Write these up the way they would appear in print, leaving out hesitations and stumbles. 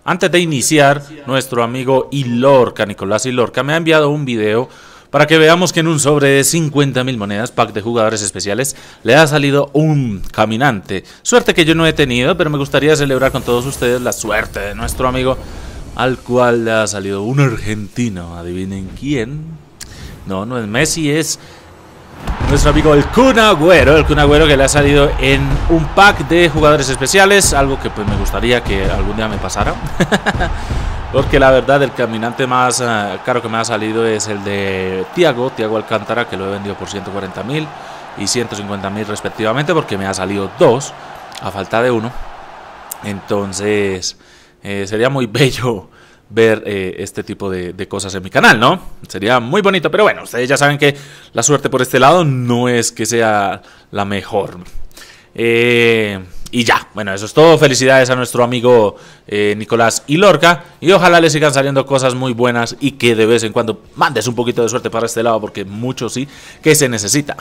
Antes de iniciar, nuestro amigo Ilorca, Nicolás Ilorca, me ha enviado un video para que veamos que en un sobre de 50.000 monedas, pack de jugadores especiales, le ha salido un caminante. Suerte que yo no he tenido, pero me gustaría celebrar con todos ustedes la suerte de nuestro amigo, al cual le ha salido un argentino. ¿Adivinen quién? No, no es Messi, es nuestro amigo el Kun Agüero. El Kun Agüero, que le ha salido en un pack de jugadores especiales. Algo que pues me gustaría que algún día me pasara. Porque la verdad el caminante más caro que me ha salido es el de Thiago Alcántara, que lo he vendido por 140.000 y 150.000 respectivamente, porque me ha salido dos a falta de uno. Entonces sería muy bello ver este tipo de cosas en mi canal, ¿no? Sería muy bonito, pero bueno, ustedes ya saben que la suerte por este lado no es que sea la mejor. Y ya, bueno, eso es todo. Felicidades a nuestro amigo Nicolás Ilorca. Y ojalá le sigan saliendo cosas muy buenas y que de vez en cuando mandes un poquito de suerte para este lado, porque mucho sí que se necesita.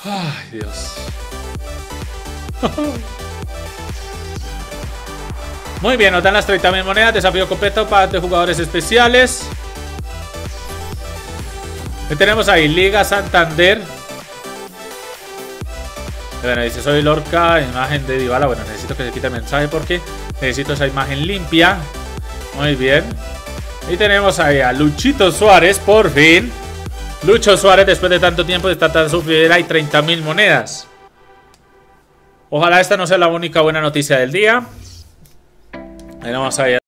Ay, Dios. Muy bien, nos dan las 30.000 monedas. Desafío completo para de jugadores especiales. ¿Qué tenemos ahí? Liga Santander. Bueno, dice soy Lorca, imagen de Dybala. Bueno, necesito que se quite el mensaje porque necesito esa imagen limpia. Muy bien. Y tenemos ahí a Luchito Suárez, por fin. Lucho Suárez, después de tanto tiempo de estar tan sufrido, hay 30.000 monedas. Ojalá esta no sea la única buena noticia del día. Ahí vamos a ir.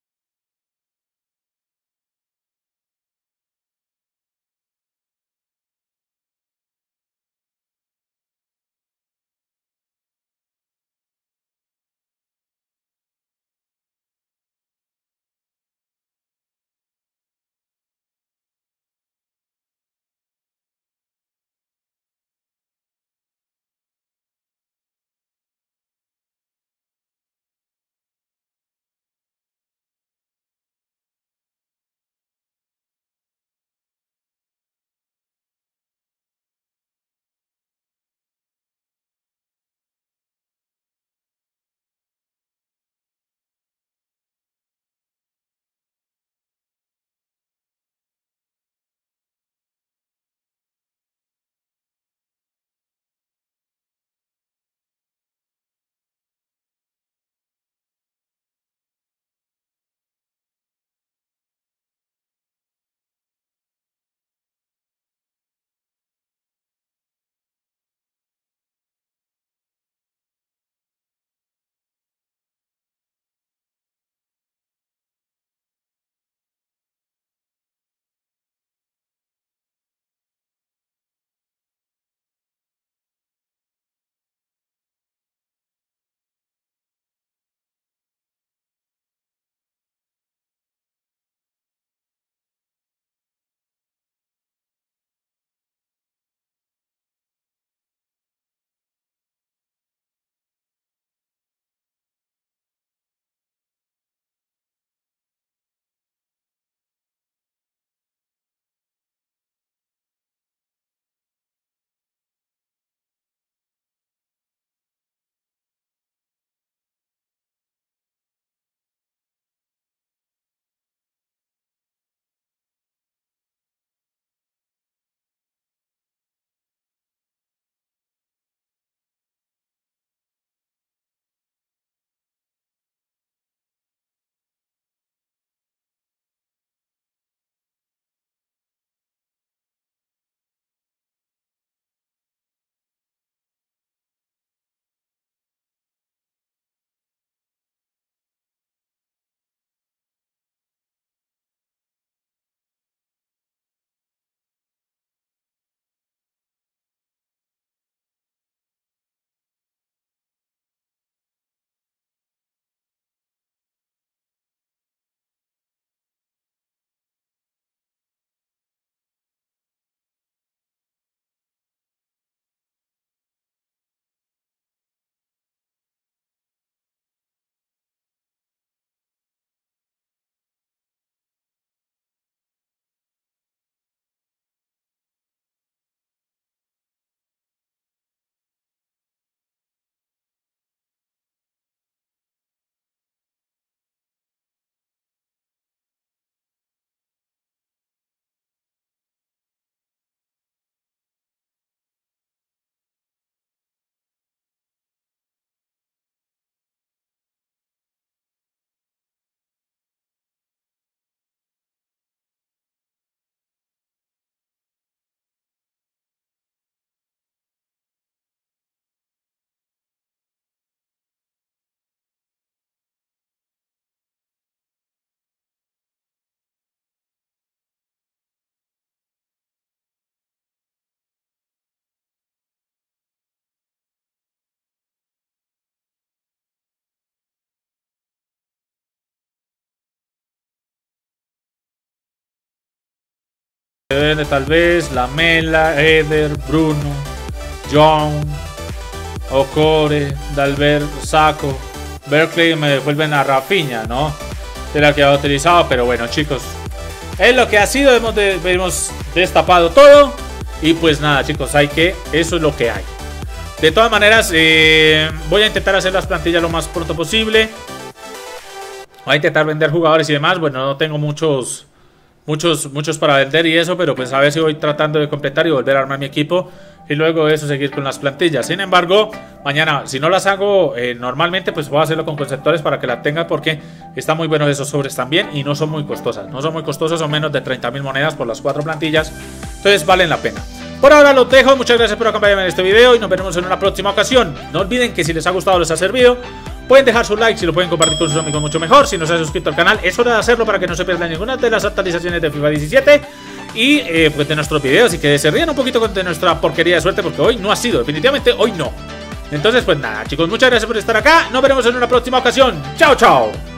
Tal vez Lamela, Eder, Bruno, John, Ocore, Dalbert, Saco, Berkeley. Me devuelven a Rafinha, ¿no? De la que ha utilizado, pero bueno, chicos, es lo que ha sido. Hemos destapado todo y pues nada, chicos, eso es lo que hay. De todas maneras, voy a intentar hacer las plantillas lo más pronto posible. Voy a intentar vender jugadores y demás. Bueno, no tengo muchos para vender y eso, pero pues a ver si voy tratando de completar y volver a armar mi equipo. Y luego de eso seguir con las plantillas. Sin embargo, mañana, si no las hago normalmente, pues voy a hacerlo con conceptores para que la tengan, porque están muy buenos esos sobres también y no son muy costosas. No son muy costosas, son menos de 30.000 monedas por las 4 plantillas. Entonces valen la pena. Por ahora los dejo, muchas gracias por acompañarme en este video y nos veremos en una próxima ocasión. No olviden que si les ha gustado, les ha servido, pueden dejar su like, si lo pueden compartir con sus amigos mucho mejor. Si no se han suscrito al canal, es hora de hacerlo para que no se pierdan ninguna de las actualizaciones de FIFA 17 y pues de nuestros videos, y que se rían un poquito de nuestra porquería de suerte, porque hoy no ha sido, definitivamente hoy no. Entonces pues nada chicos, muchas gracias por estar acá, nos veremos en una próxima ocasión. Chao, chao.